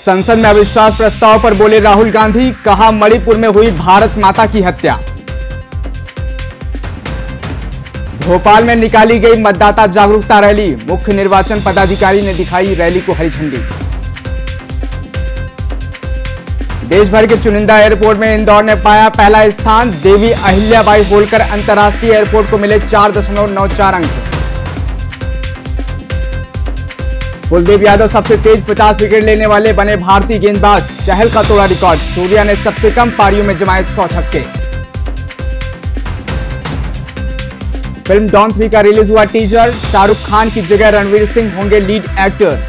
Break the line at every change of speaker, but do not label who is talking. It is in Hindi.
संसद में अविश्वास प्रस्ताव पर बोले राहुल गांधी, कहा मणिपुर में हुई भारत माता की हत्या। भोपाल में निकाली गई मतदाता जागरूकता रैली, मुख्य निर्वाचन पदाधिकारी ने दिखाई रैली को हरी झंडी। देश भर के चुनिंदा एयरपोर्ट में इंदौर ने पाया पहला स्थान, देवी अहिल्याबाई होलकर अंतर्राष्ट्रीय एयरपोर्ट को मिले 4.94 अंक। कुलदीप यादव सबसे तेज 50 विकेट लेने वाले बने भारतीय गेंदबाज, चहल का तोड़ा रिकॉर्ड, सूर्या ने सबसे कम पारियों में जमाए 100 छक्के। फिल्म डॉन 3 का रिलीज हुआ टीजर, शाहरुख खान की जगह रणवीर सिंह होंगे लीड एक्टर।